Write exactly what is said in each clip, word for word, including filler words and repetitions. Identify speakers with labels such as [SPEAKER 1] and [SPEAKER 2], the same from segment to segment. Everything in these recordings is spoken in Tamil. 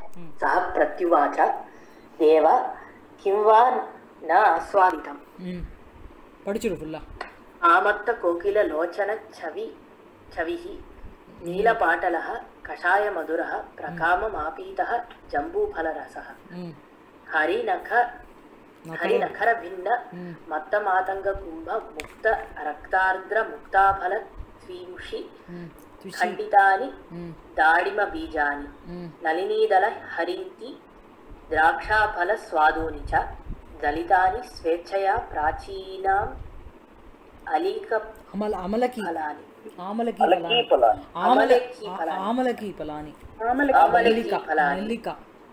[SPEAKER 1] सः प्रत्युवाच देव किं वा न आस्वादितम्
[SPEAKER 2] படிச்சிரு ஃபுல்லா
[SPEAKER 1] आमत्त कोकिल लोचन छवि छविः नीलपाटलः कषायमधुरः प्रकाममापीतः जम्बूफलरसः हरिनख हरिनखर भिन्न मत्तमातङ्गकुम्भ मुक्त रक्तार्द्र मुक्ताफल त्विंशि खण्डितानि दाडिमबीजानि नलिनीदल हरिन्ति द्राक्षाफल स्वादूनि च दलितानि स्वेच्छया प्राचीनाम् अलीक
[SPEAKER 2] अमल अमलकी
[SPEAKER 1] फलानि
[SPEAKER 2] आमलकी
[SPEAKER 1] अमलकी फलानि
[SPEAKER 2] आमलकी आमलकी फलानि
[SPEAKER 1] अमलकी फलानि
[SPEAKER 2] नल्लिका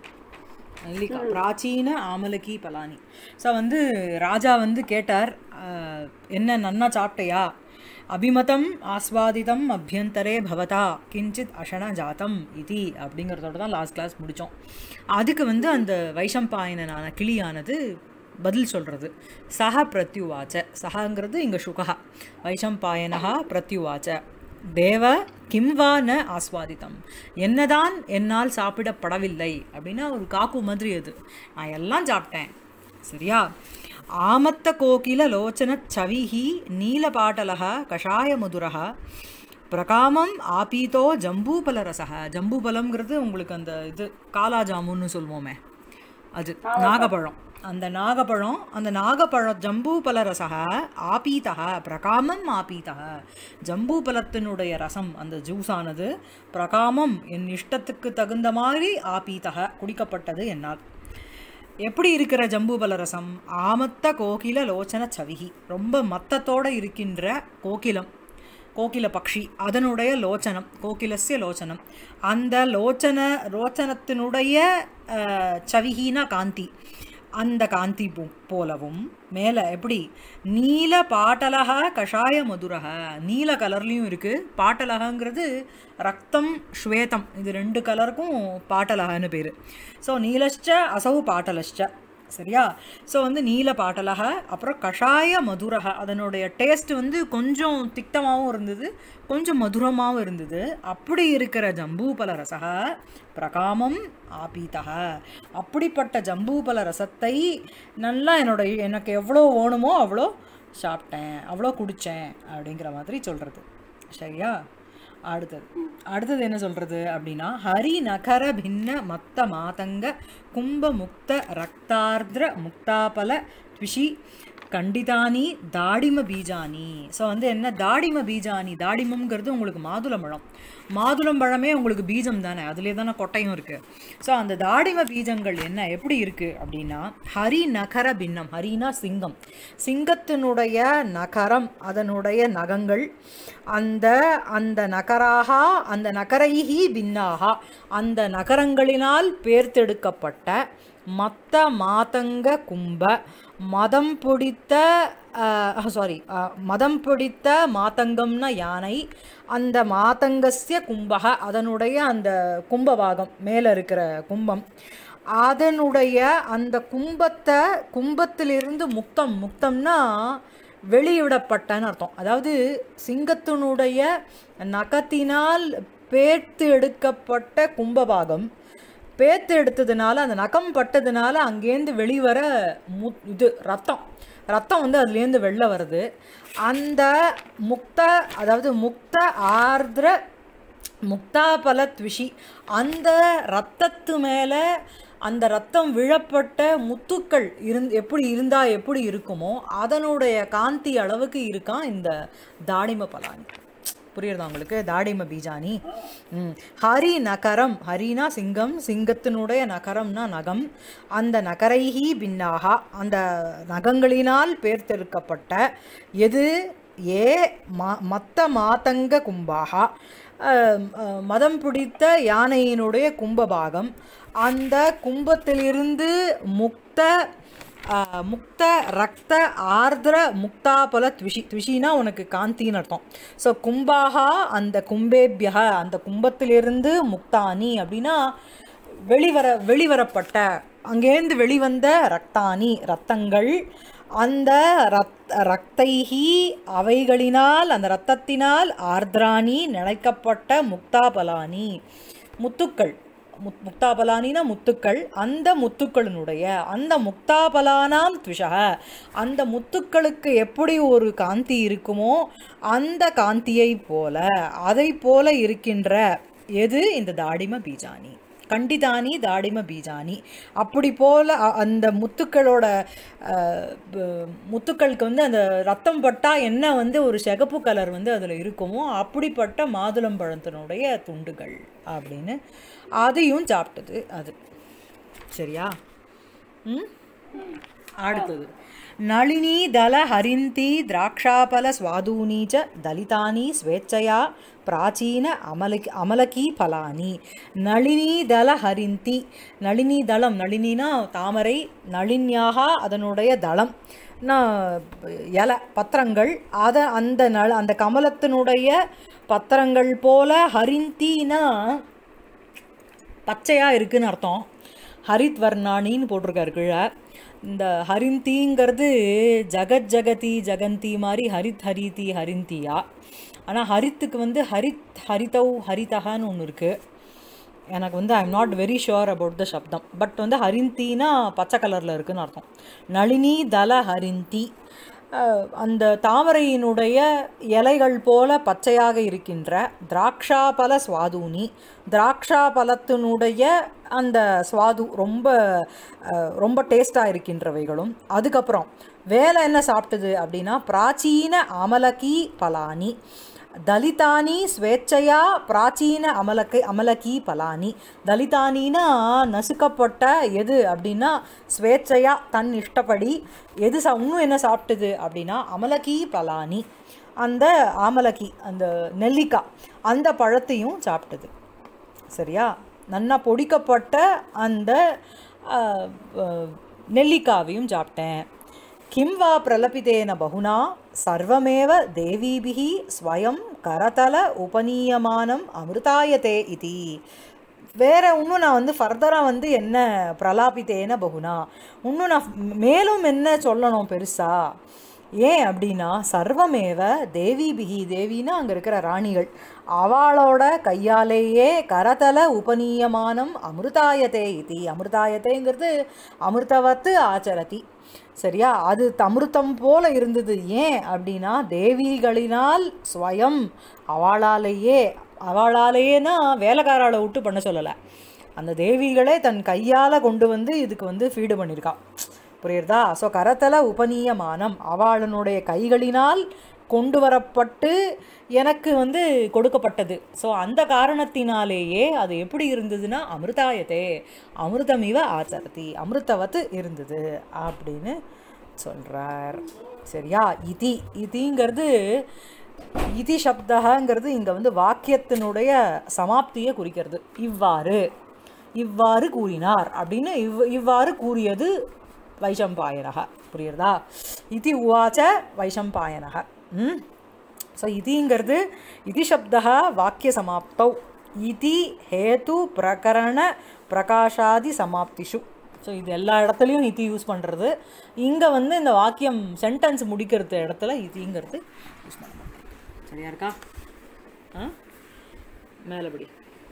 [SPEAKER 2] नल्लिका प्राचीன ஆமலக்கி பலானி. ஸோ வந்து ராஜா வந்து கேட்டார், என்ன நன்னா சாப்பிட்டையா? அபிமதம் ஆஸ்வாதிதம் அபியந்தரே பவதா கிஞ்சித் அஷன ஜாத்தம் இதி அப்படிங்கிறதோட தான் லாஸ்ட் கிளாஸ் முடித்தோம். அதுக்கு வந்து அந்த வைஷம்பாயனனான கிளியானது பதில் சொல்கிறது. சஹ பிரத்யுவாச்ச, சஹங்கிறது இங்கே சுகா, வைஷம்பாயனஹா பிரத்யுவாச்ச தேவ கிம் வா ந ஆஸ்வாதித்தம், என்னதான் என்னால் சாப்பிடப்படவில்லை அப்படின்னா ஒரு காக்கு மாதிரி அது, நான் எல்லாம் சாப்பிட்டேன் சரியா. ஆமத்த கோகில லோச்சன சவிஹி நீலபாட்டலஹ கஷாய மதுரஹ பிரகாமம் ஆபீதோ ஜம்பூபலரசக. ஜம்பூபலம்ங்கிறது உங்களுக்கு அந்த இது காலா ஜாமுன்னு சொல்லுவோமே, அது நாகப்பழம். அந்த நாகப்பழம் அந்த நாகப்பழம் ஜம்பூபலரசக ஆபீதக பிரகாமம் ஆபீதக, ஜம்பூபலத்தினுடைய ரசம் அந்த ஜூஸானது பிரகாமம் என் இஷ்டத்துக்கு தகுந்த மாதிரி ஆபீதக குடிக்கப்பட்டது என்னால். எப்படி இருக்கிற ஜம்பூபல ரசம்? ஆமத்த கோகில லோச்சன சவிகி, ரொம்ப மத்தத்தோடு இருக்கின்ற கோகிலம், கோகில பக்ஷி, அதனுடைய லோச்சனம், கோகிலஸ்ய லோச்சனம், அந்த லோச்சன லோச்சனத்தினுடைய சவிகினா காந்தி, அந்த காந்தி போ போலவும் மேலே எப்படி நீல பாட்டலக கஷாய மதுரக, நீல கலர்லேயும் இருக்குது. பாட்டலகங்கிறது ரத்தம் ஸ்வேதம், இது ரெண்டு கலருக்கும் பாட்டலகன்னு பேர். ஸோ நீலஷ்ச அசௌ பாட்டலஷ்ச சரியா. ஸோ வந்து நீல பாட்டலக, அப்புறம் கஷாய மதுரக, அதனுடைய டேஸ்ட் வந்து கொஞ்சம் திக்தமாகவும் இருந்தது கொஞ்சம் மதுரமாகவும் இருந்தது. அப்படி இருக்கிற ஜம்பூபல ரசக பிரகாமம் ஆபீதக, அப்படிப்பட்ட ஜம்பூபல ரசத்தை நல்லா என்னோட எனக்கு எவ்வளோ வேணுமோ அவ்வளோ சாப்பிட்டேன், அவ்வளோ குடித்தேன் அப்படிங்கிற மாதிரி சொல்கிறது சரியா. அடுத்தது அடுத்தது என்ன சொல்கிறது அப்படின்னா, ஹரி நகர பின்ன மத்த மாதங்க கும்ப முக்த ரக்தார்திர முக்தாபல த்விஷி கண்டிதானி தாடிம பீஜானி. ஸோ வந்து என்ன தாடிம பீஜானி, தாடிமம்ங்கிறது உங்களுக்கு மாதுளம்பழம், மாதுளம்பழமே உங்களுக்கு பீஜம் தானே, அதுலேயே தானே கொட்டையும் இருக்குது. ஸோ அந்த தாடிம பீஜங்கள் என்ன எப்படி இருக்குது அப்படின்னா, ஹரி நகர பின்னம், ஹரினா சிங்கம், சிங்கத்தினுடைய நகரம் அதனுடைய நகங்கள், அந்த அந்த நகராக அந்த நகரைஹி பின்னாக அந்த நகரங்களினால் பேர்த்தெடுக்கப்பட்ட மத்த மாதங்க கும்ப மதம் பிடித்த சாரி மதம் பிடித்த மாதங்கம்னா யானை, அந்த மாதங்கஸ்ய கும்பக அதனுடைய அந்த கும்பபாகம் மேலே இருக்கிற கும்பம், அதனுடைய அந்த கும்பத்தை கும்பத்திலிருந்து முக்தம், முக்தம்னா வெளியிடப்பட்டன்னு அர்த்தம். அதாவது சிங்கத்தினுடைய நகத்தினால் பேர்த்து எடுக்கப்பட்ட கும்பபாகம், பேத்து எடுத்ததுனால அந்த நகம் பட்டதுனால அங்கேருந்து வெளிவர மு இது ரத்தம் ரத்தம் வந்து அதுலேருந்து வெளில வருது. அந்த முக்த அதாவது முக்த ஆர்திர முக்தாபல த்விஷி, அந்த ரத்தத்து மேலே அந்த ரத்தம் விழப்பட்ட முத்துக்கள் இருந் எப்படி இருந்தால் எப்படி இருக்குமோ அதனுடைய காந்தி அளவுக்கு இருக்கான் இந்த தாடிம பலானி. புரியுறதா உங்களுக்கு? தாடிம பீஜானி. ம் ஹரி நகரம், ஹரினா சிங்கம், சிங்கத்தினுடைய நகரம்னா நகம், அந்த நகரைஹி பின்னாக அந்த நகங்களினால் பேர்த்தெடுக்கப்பட்ட எது ஏ மா மத்த மாதங்க கும்பாக மதம் பிடித்த யானையினுடைய கும்பபாகம், அந்த கும்பத்திலிருந்து முக்த முக்த ரக்த ஆர்திர முக்தாபல த்விஷி, த்விஷினா உனக்கு காந்தின்னு அர்த்தம். ஸோ கும்பாகா அந்த கும்பேபியா அந்த கும்பத்திலிருந்து முக்தானி அப்படின்னா வெளிவர வெளிவரப்பட்ட அங்கேருந்து வெளிவந்த ரக்தானி ரத்தங்கள், அந்த ரத் ரக்தைஹி அவைகளினால் அந்த இரத்தத்தினால் ஆர்திராணி நினைக்கப்பட்ட முக்தாபலானி முத்துக்கள் முத் முக்தாபலானினா முத்துக்கள், அந்த முத்துக்களினுடைய அந்த முக்தாபலானாம் த்விஷக, அந்த முத்துக்களுக்கு எப்படி ஒரு காந்தி இருக்குமோ அந்த காந்தியை போல அதை போல இருக்கின்ற எது இந்த தாடிம பீஜானி, கண்டிதானி தாடிம பீஜானி. அப்படி போல் அந்த முத்துக்களோட முத்துக்களுக்கு வந்து அந்த ரத்தம் பட்டால் என்ன வந்து ஒரு சிகப்பு கலர் வந்து அதில் இருக்குமோ அப்படிப்பட்ட மாதுளம்பழத்தினுடைய துண்டுகள் அப்படின்னு அதையும் சாப்பிட்டது அது. சரியா? ம் அடுத்தது நளினி தல ஹரிந்தி திராட்சாபல ஸ்வாதூனி ச தலிதானி ஸ்வேச்சையா பிராச்சீன அமலகி அமலகி பலானி. நளினி தல ஹரிந்தி, நளினி தளம், நளினினா தாமரை, நளின்யாக அதனுடைய தளம் இலை பத்திரங்கள், அதை அந்த ந அந்த கமலத்தினுடைய பத்திரங்கள் போல, ஹரிந்தினா பச்சையாக இருக்குதுன்னு அர்த்தம், ஹரித் வர்ணானின்னு போட்டிருக்காரு கீழே. இந்த ஹரிந்திங்கிறது ஜகத் ஜகதி ஜகந்தி மாதிரி ஹரித் ஹரிதி ஹரிந்தியா. ஆனால் ஹரித்துக்கு வந்து ஹரித் ஹரிதவ் ஹரிதகான்னு ஒன்று இருக்குது. எனக்கு வந்து I am not very sure about the சப்தம், பட் வந்து ஹரிந்தினா பச்சை கலரில் இருக்குதுன்னு அர்த்தம். நளினி தல ஹரிந்தி, அந்த தாமரையினுடைய இலைகள் போல பச்சையாக இருக்கின்ற திராட்சாபல ஸ்வாதூனி, திராட்சா பழத்தினுடைய அந்த ஸ்வாது ரொம்ப ரொம்ப டேஸ்டாக இருக்கின்றவைகளும். அதுக்கப்புறம் வேலை என்ன சாப்பிட்டது அப்படின்னா பிராச்சீன அமலகி பலானி, தலிதானி ஸ்வேச்சையா பிராச்சீன அமலக்கை அமலகி பலானி. தலிதானினா நசுக்கப்பட்ட எது அப்படின்னா ஸ்வேச்சையா தன் இஷ்டப்படி எது சா இன்னும் என்ன சாப்பிட்டது அப்படின்னா அமலகி பலானி, அந்த ஆமலகி அந்த நெல்லிக்காய் அந்த பழத்தையும் சாப்பிட்டது. சரியா? நன்னா பொடிக்கப்பட்ட அந்த நெல்லிக்காவையும் சாப்பிட்டேன். கிம் வா பிரலபிதேன பகுனா சர்வமேவ தேவீபிஹி ஸ்வயம் கரதல உபநீயமானம் அமிர்தாயதே இதி. வேறு இன்னும் நான் வந்து ஃபர்தராக வந்து என்ன பிரலாபித்தேன பகுனா, இன்னும் நான் மேலும் என்ன சொல்லணும் பெருசா? ஏன் அப்படின்னா சர்வமேவ தேவிபிகி, தேவின்னா அங்கே இருக்கிற ராணிகள், அவளோட கையாலேயே கரதல உபநீயமானம் அமிர்தாயத்தே இதி. அமிர்தாயத்தைங்கிறது அமிர்தவத்து ஆச்சரதி. சரியா? அது அமிர்தம் போல இருந்தது. ஏன் அப்படின்னா தேவிகளினால் ஸ்வயம் அவளாலேயே, அவளாலேயேனா வேலைக்காராளை விட்டு பண்ண சொல்லலை, அந்த தேவிகளே தன் கையால் கொண்டு வந்து இதுக்கு வந்து ஃபீடு பண்ணியிருக்கா. புரியுறதா? ஸோ கரத்தல உபநீயமானம் அவளுடைய கைகளினால் கொண்டு வரப்பட்டு எனக்கு வந்து கொடுக்கப்பட்டது. ஸோ அந்த காரணத்தினாலேயே அது எப்படி இருந்ததுன்னா அமிர்தாயத்தே அமிர்தமிவ ஆச்சரதி, அமிர்தவத்து இருந்தது அப்படின்னு சொல்கிறார். சரியா? இதி, இதிங்கிறது இதி சப்தங்கிறது இங்கே வந்து வாக்கியத்தினுடைய சமாப்தியை குறிக்கிறது. இவ்வாறு இவ்வாறு கூறினார் அப்படின்னு இவ் இவ்வாறு கூறியது வைஷம்பாயனக. புரியுறதா? இதி உவாச்ச வைஷம்பாயனக. ம் ஸோ இதிங்கிறது இதி சப்தா வாக்கிய சமாப்தௌ, இதி ஹேது பிரகரண பிரகாஷாதி சமாப்திஷு. ஸோ இது எல்லா இடத்துலையும் இதி யூஸ் பண்ணுறது. இங்கே வந்து இந்த வாக்கியம் சென்டென்ஸ் முடிக்கிறது இடத்துல இதிங்கிறது யூஸ் பண்ண மாட்டேன். சரியா இருக்கா? ஆ மேலபடி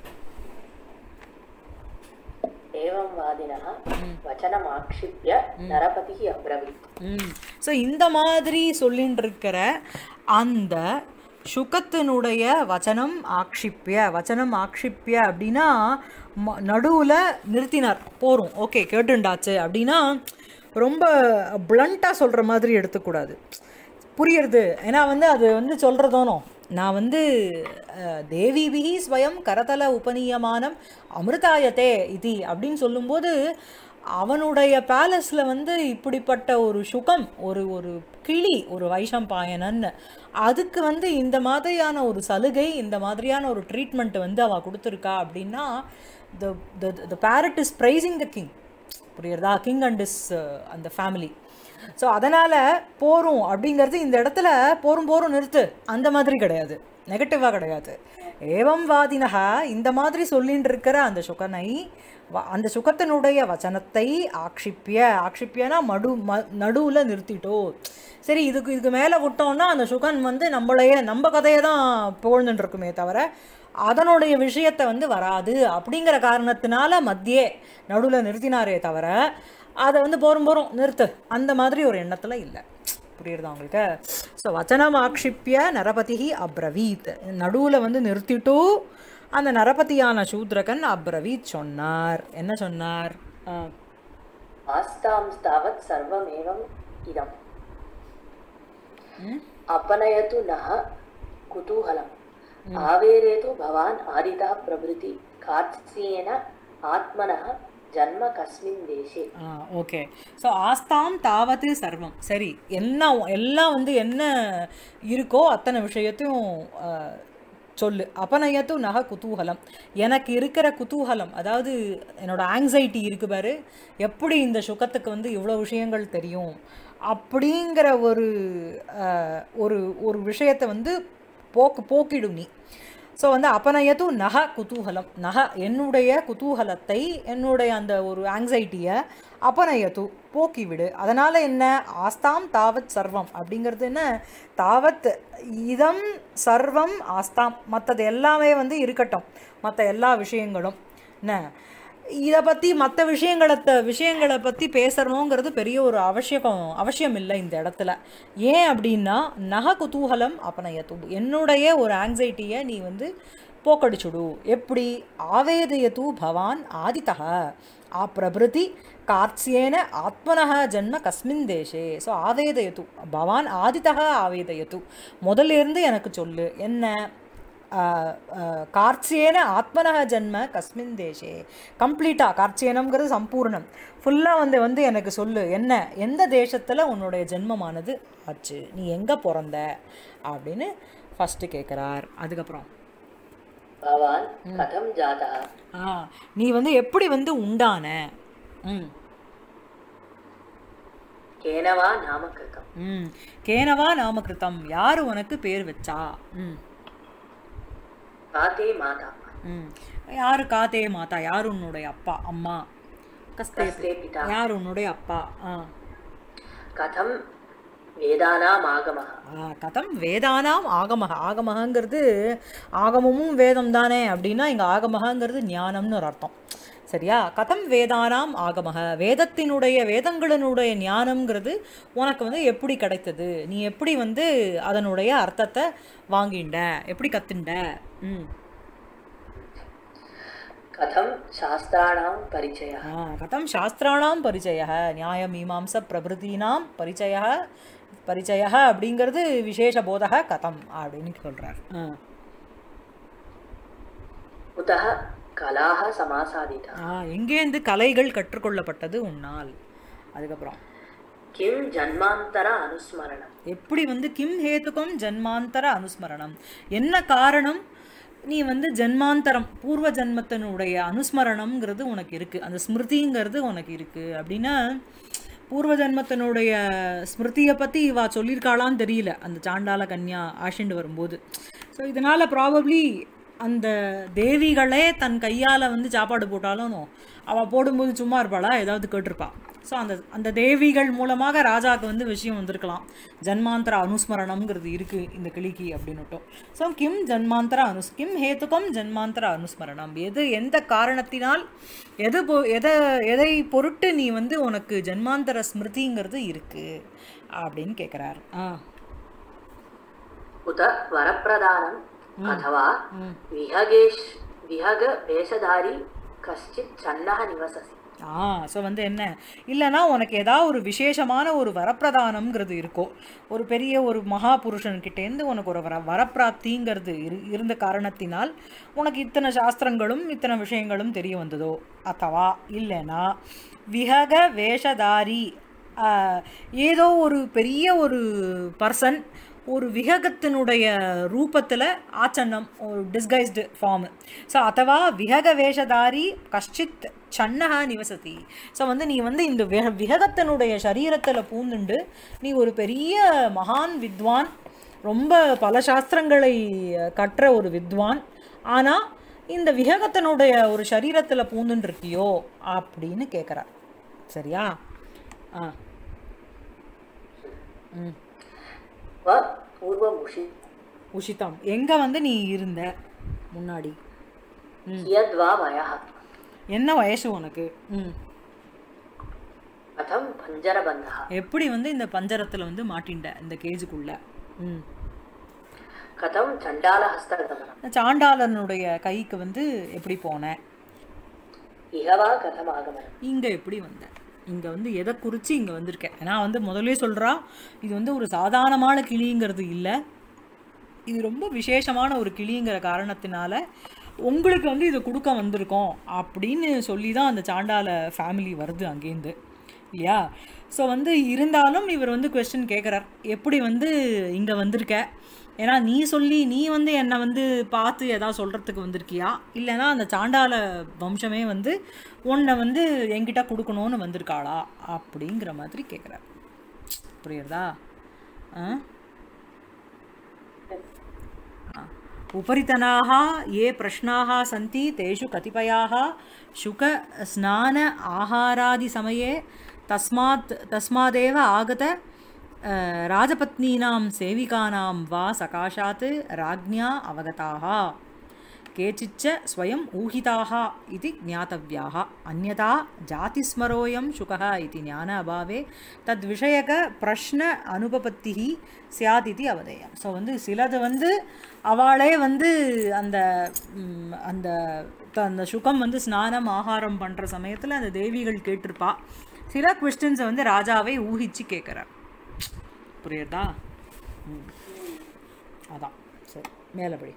[SPEAKER 1] ஏவம் வாதினஹ வசனம் ஆக்ஷிப்ய நரபதிஹி அப்ரவீத்.
[SPEAKER 2] ஸோ இந்த மாதிரி சொல்லின்னு இருக்கிற அந்த சுகத்தினுடைய வச்சனம் ஆக்ஷிப்பிய, வச்சனம் ஆக்ஷிப்பிய அப்படின்னா நடுவில் நிறுத்தினார். போரும் ஓகே கேட்டுண்டாச்சு அப்படின்னா ரொம்ப பிளண்ட்டாக சொல்கிற மாதிரி எடுத்துக்கூடாது. புரியுறது? ஏன்னா வந்து அது வந்து சொல்கிறதோனோ நான் வந்து தேவிபிஹி ஸ்வயம் கரதல உபநீயமானம் அமிர்தாயத்தே இதி அப்படின்னு சொல்லும்போது அவனுடைய பேலஸில் வந்து இப்படிப்பட்ட ஒரு சுகம், ஒரு ஒரு கிளி, ஒரு வைஷம்பாயனன்னு அதுக்கு வந்து இந்த மாதிரியான ஒரு சலுகை, இந்த மாதிரியான ஒரு ட்ரீட்மெண்ட் வந்து அவள் கொடுத்துருக்கா அப்படின்னா the the parrot is praising the king. புரியுறதா? கிங் அண்ட் இஸ் அந்த ஃபேமிலி. ஸோ அதனால் போரும் அப்படிங்கிறது இந்த இடத்துல போரும் போரும் நிறுத்து அந்த மாதிரி கிடையாது, நெகட்டிவாக கிடையாது. ஏவம் வாதினக இந்த மாதிரி சொல்லின்னு இருக்கிற அந்த சுகனை, அந்த சுகத்தினுடைய வச்சனத்தை ஆக்ஷிப்பிய, ஆக்ஷிப்பியனா மடு ம நடுவில் நிறுத்திட்டோ. சரி, இதுக்கு இதுக்கு மேலே விட்டோம்னா அந்த சுகன் வந்து நம்மளையே நம்ம கதையை தான் புகழ்ந்துட்டு இருக்குமே தவிர அதனுடைய விஷயத்தை வந்து வராது அப்படிங்கிற காரணத்தினால மத்தியே நடுவில் நிறுத்தினாரே தவிர அதை வந்து போரும் போரும் நிறுத்து அந்த மாதிரி ஒரு எண்ணத்தில் இல்லை. புரியுறதா உங்களுக்கு? ஸோ வச்சனம் ஆக்ஷிப்பிய நரபதி அப்ரவீத், நடுவில் வந்து நிறுத்திட்டு அந்த நரபதியான சூத்ரகன் அப்ரவீத் சொன்னார். என்ன சொன்னார்?
[SPEAKER 1] ஆஸ்தாம் ஸ்தாவத் சர்வமேவம் இதம் अपनयतु नः कुतूहलम् आवेरेतु भवान् आदितः प्रभृति कार्त्स्येन आत्मनः जन्म कस्मिन् देशे.
[SPEAKER 2] ஓகே. ஸோ ஆஸ்தாம் தாவத்து சர்வம், சரி எல்லாம் எல்லாம் வந்து என்ன இருக்கோ அத்தனை விஷயத்தையும் சொல்லு. அபநயத்து நக குதூகலம், எனக்கு இருக்கிற குதூகலம், அதாவது என்னோட ஆங்ஸைட்டி இருக்கு பாரு, எப்படி இந்த சுகத்துக்கு வந்து இவ்வளோ விஷயங்கள் தெரியும் அப்படிங்கிற ஒரு ஒரு ஒரு விஷயத்தை வந்து போக்கு போக்கிடும் நீ. ஸோ வந்து அபநயத்து நக குதூகலம், நக என்னுடைய குதூகலத்தை, என்னுடைய அந்த ஒரு ஆங்ஸைட்டியை அபநயத்து போக்கிவிடு. அதனால் என்ன? ஆஸ்தாம் தாவத் சர்வம் அப்படிங்கிறது என்ன? தாவத் இதம் சர்வம் ஆஸ்தாம், மற்றது எல்லாமே வந்து இருக்கட்டும், மற்ற எல்லா விஷயங்களும் என்ன, இதை பற்றி மற்ற விஷயங்களை விஷயங்களை பற்றி பேசணுங்கிறது பெரிய ஒரு அவசியம் அவசியம் இல்லை இந்த இடத்துல. ஏன் அப்படின்னா நக குதூகலம் அபநயத்து, என்னுடைய ஒரு ஆங்ஸைட்டியை நீ வந்து போக்கடிச்சுடு. எப்படி? ஆவேதயத்து பவான் ஆதித்தः ஆப்ரபிருதி கார்த்ஸ்யேன ஆத்மனः ஜன்ம கஸ்மின் தேசே. ஸோ ஆவேதயத்து பவான் ஆதித்தः ஆவேதயத்து, முதல்லேருந்து எனக்கு சொல்லு என்ன, கார்த்ஸ்யேன ஆத்மனः ஜன்ம கஸ்மின் தேசே. கம்ப்ளீட்டாக கார்த்ஸ்யேனம்ங்கிறது சம்பூர்ணம், ஃபுல்லாக வந்து வந்து எனக்கு சொல்லு என்ன, எந்த தேசத்தில் உன்னுடைய ஜென்மமானது ஆச்சு, நீ எங்கே பிறந்த அப்படின்னு ஃபஸ்ட்டு கேட்குறார். அதுக்கப்புறம்
[SPEAKER 1] பவான் கதம் ஜாதா,
[SPEAKER 2] ஆ நீ வந்து எப்படி வந்து உண்டான, ம்
[SPEAKER 1] கேனவா நாமகிருதம்,
[SPEAKER 2] ம் கேனவா நாமகிருதம், யார் உனக்கு பேர் வச்சா, ம்
[SPEAKER 1] காதே மாதா,
[SPEAKER 2] ம் யார் காதே மாதா, யார் உன்னுடைய அப்பா அம்மா, கஸ்தே
[SPEAKER 1] பிதா,
[SPEAKER 2] யார் உன்னுடைய அப்பா, ஆ
[SPEAKER 1] கதம் வேதானாம் ஆகமஹ,
[SPEAKER 2] ஆ கதம் வேதானாம் ஆகமஹ, ஆகமஹங்கிறது ஆகமமும் வேதம் தானே அப்படின்னா இங்கே ஆகமஹங்கிறது ஞானம்னு ஒரு அர்த்தம். சரியா? கதம் வேதானாம் ஆகமஹ, வேதத்தினுடைய வேதங்களினுடைய ஞானம்ங்கிறது உனக்கு வந்து எப்படி கிடைத்தது, நீ எப்படி வந்து அதனுடைய அர்த்தத்தை வாங்கிண்ட, எப்படி கத்துண்ட, ம்
[SPEAKER 1] கதம் சாஸ்திராணாம் பரிச்சயः,
[SPEAKER 2] கதம் சாஸ்திராணாம் பரிச்சயः, நியாய மீமாம்ச பிரபுதீனாம் பரிச்சயः பரிச்சயः அப்படிங்கிறது விசேஷ போதக கதம் அப்படின்னு சொல்கிறார்.
[SPEAKER 1] உதஹ கலாஹ சமாசாதிதா,
[SPEAKER 2] எங்கேருந்து கலைகள் கற்றுக்கொள்ளப்பட்டது உன்னால். அதுக்கப்புறம்
[SPEAKER 1] கிம் ஜன்மாந்தர அனுஸ்மரணம், எப்படி
[SPEAKER 2] வந்து கிம் ஹேதுகம் ஜன்மாந்தர அனுஸ்மரணம், என்ன காரணம் நீ வந்து ஜென்மாந்தரம் பூர்வ ஜென்மத்தினுடைய அனுஸ்மரணம்ங்கிறது உனக்கு இருக்குது, அந்த ஸ்மிருதிங்கிறது உனக்கு இருக்குது அப்படின்னா பூர்வ ஜென்மத்தினுடைய ஸ்மிருதியை பற்றி இவா சொல்லியிருக்காளான்னு தெரியல அந்த சாண்டால கன்யா ஆஷிண்டு வரும்போது. ஸோ இதனால் ப்ராபப்ளி அந்த தேவிகளே தன் கையால் வந்து சாப்பாடு போட்டாலும் அவள் போடும்போது சும்மா இருப்பாளா, ஏதாவது கேட்டிருப்பாள். ஸோ அந்த அந்த தேவிகள் மூலமாக ராஜாவுக்கு வந்து விஷயம் வந்திருக்கலாம், ஜன்மாந்தர அனுஸ்மரணம்ங்கிறது இருக்குது இந்த கிளிக்கு அப்படின்னுட்டும். ஸோ கிம் ஜன்மாந்தர அனுஸ் கிம் ஹேத்துக்கம் ஜன்மாந்தர அனுஸ்மரணம், எது எந்த காரணத்தினால் எது பொ எதை எதை பொருட்டு நீ வந்து உனக்கு ஜன்மாந்தர ஸ்மிருதிங்கிறது இருக்குது அப்படின்னு கேட்குறாரு. ஆ
[SPEAKER 1] உத வரப்பிரதானம் अथवा विहगेश विहग वेशधारी कश्चित् सन्नः निवससि.
[SPEAKER 2] ஆ ஸோ வந்து என்ன இல்லைன்னா உனக்கு ஏதாவது ஒரு விசேஷமான ஒரு வரப்பிரதானம்ங்கிறது இருக்கோ, ஒரு பெரிய ஒரு மகா புருஷன்கிட்டேருந்து உனக்கு ஒரு வர வரப்பிராப்திங்கிறது இரு இருந்த காரணத்தினால் உனக்கு இத்தனை சாஸ்திரங்களும் இத்தனை விஷயங்களும் தெரிய வந்ததோ, அத்தவா இல்லைன்னா விஹக வேஷதாரி ஏதோ ஒரு பெரிய ஒரு பர்சன் ஒரு விஹகத்தினுடைய ரூபத்தில் ஆச்சன்னம், ஒரு டிஸ்கைஸ்டு ஃபார்மு. ஸோ அத்தவா விஹக வேஷதாரி கஷ்டித் சன்னஹா நிவசதி. ஸோ வந்து நீ வந்து இந்த விஹ விஹகத்தினுடைய சரீரத்தில் பூந்துண்டு நீ ஒரு பெரிய மகான் வித்வான், ரொம்ப பல சாஸ்திரங்களை கற்ற ஒரு வித்வான், ஆனால் இந்த விஹகத்தினுடைய ஒரு சரீரத்தில் பூந்துன்னு இருக்கியோ அப்படின்னு கேட்குறா. சரியா? ஆ ம்
[SPEAKER 1] பூர்வம் உஷி
[SPEAKER 2] உஷிதம் எங்கே வந்து நீ இருந்த, முன்னாடி.
[SPEAKER 1] கியத்வா வயஹ,
[SPEAKER 2] என்ன வயசு உனக்கு? ம்
[SPEAKER 1] கதம் பஞ்சரபந்தஹ,
[SPEAKER 2] எப்படி வந்து இந்த பஞ்சரத்தில் வந்து மாட்டின்ட இந்த கேஜுக்குள்ள? ம்
[SPEAKER 1] கதம் சண்டால ஹஸ்தகமனம்,
[SPEAKER 2] சாண்டாளனுடைய கைக்கு வந்து எப்படி போனேன்?
[SPEAKER 1] இகவா கதம் ஆகமனம்,
[SPEAKER 2] இங்கே எப்படி வந்தேன்? இங்கே வந்து எதை குறித்து இங்கே வந்திருக்கேன்? ஏன்னா வந்து முதலே சொல்கிறா இது வந்து ஒரு சாதாரணமான கிளிங்கிறது இல்லை, இது ரொம்ப விசேஷமான ஒரு கிளிங்கிற காரணத்தினால உங்களுக்கு வந்து இதை கொடுக்க வந்திருக்கோம் அப்படின்னு சொல்லி தான் அந்த சாண்டால ஃபேமிலி வருது அங்கேருந்து இல்லையா? ஸோ வந்து இருந்தாலும் இவர் வந்து கொஸ்டின் கேட்குறார், எப்படி வந்து இங்கே வந்திருக்க? ஏன்னா நீ சொல்லி நீ வந்து என்னை வந்து பார்த்து எதாவது சொல்கிறதுக்கு வந்திருக்கியா, இல்லைனா அந்த சாண்டால வம்சமே வந்து உன்னை வந்து என்கிட்ட கொடுக்கணும்னு வந்திருக்காளா அப்படிங்கிற மாதிரி கேட்குறார். புரியுறதா? ஆ उपरितनाः ये प्रश्नाः सन्ति तेषु कतिपयाः शुक स्नान आहारादिसमये तस्मात् तस्मादेव आगत राजपत्नीनां सेविकानां वा सकाशात् राज्ञा अवगताः, केचिच्च स्वयम् ऊहिताः इति ज्ञातव्याः, अन्यथा जातिस्मरोऽयं शुकः इति ज्ञान अभावे तद्विषयक प्रश्न अनुपपत्तिः स्यात् इति अवधेयम्. ஸோ வந்து சிலது வந்து அவளே வந்து அந்த அந்த அந்த சுகம் வந்து ஸ்நானம் ஆகாரம் பண்ணுற சமயத்தில் அந்த தேவிகள் கேட்டிருப்பா. சில கொஸ்டின்ஸை வந்து ராஜாவை ஊகிச்சு கேட்குறார். புரியுதா? ம் அதான் சரி, மேலபடி.